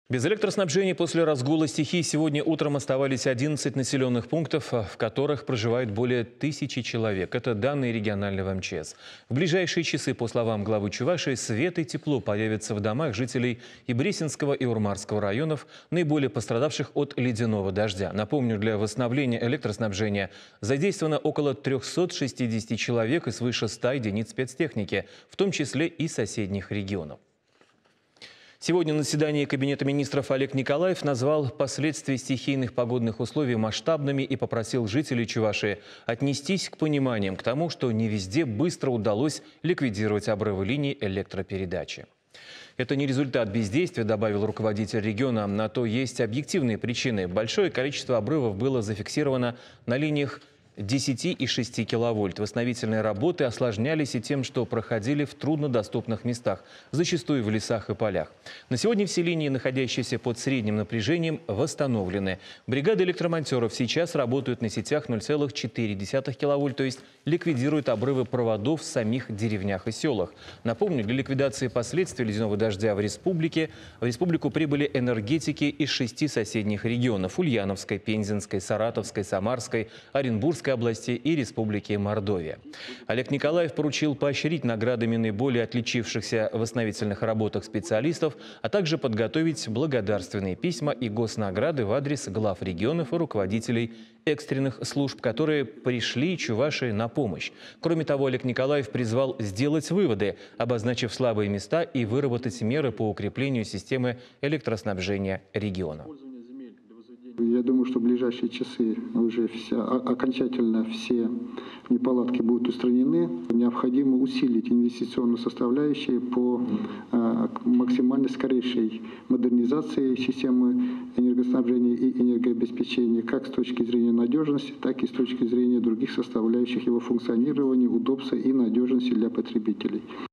Без электроснабжения после разгула стихий сегодня утром оставались 11 населенных пунктов, в которых проживает более 1000 человек. Это данные регионального МЧС. В ближайшие часы, по словам главы Чувашии, свет и тепло появятся в домах жителей и Бресенского, и Урмарского районов, наиболее пострадавших от ледяного дождя. Напомню, для восстановления электроснабжения задействовано около 360 человек и свыше 100 единиц спецтехники, в том числе и соседних регионов. Сегодня на заседании Кабинета министров Олег Николаев назвал последствия стихийных погодных условий масштабными и попросил жителей Чувашии отнестись к пониманием к тому, что не везде быстро удалось ликвидировать обрывы линий электропередачи. Это не результат бездействия, добавил руководитель региона. На то есть объективные причины. Большое количество обрывов было зафиксировано на линиях 10 и 6 киловольт. Восстановительные работы осложнялись и тем, что проходили в труднодоступных местах, зачастую в лесах и полях. На сегодня все линии, находящиеся под средним напряжением, восстановлены. Бригады электромонтеров сейчас работают на сетях 0,4 киловольт, то есть ликвидируют обрывы проводов в самих деревнях и селах. Напомню, для ликвидации последствий ледяного дождя в республику прибыли энергетики из 6 соседних регионов – Ульяновской, Пензенской, Саратовской, Самарской, Оренбургской области и Республики Мордовия. Олег Николаев поручил поощрить наградами наиболее отличившихся в восстановительных работах специалистов, а также подготовить благодарственные письма и госнаграды в адрес глав регионов и руководителей экстренных служб, которые пришли Чувашии на помощь. Кроме того, Олег Николаев призвал сделать выводы, обозначив слабые места и выработать меры по укреплению системы электроснабжения региона. Я думаю, что в ближайшие часы уже окончательно все неполадки будут устранены. Необходимо усилить инвестиционную составляющую по максимально скорейшей модернизации системы энергоснабжения и энергообеспечения, как с точки зрения надежности, так и с точки зрения других составляющих его функционирования, удобства и надежности для потребителей.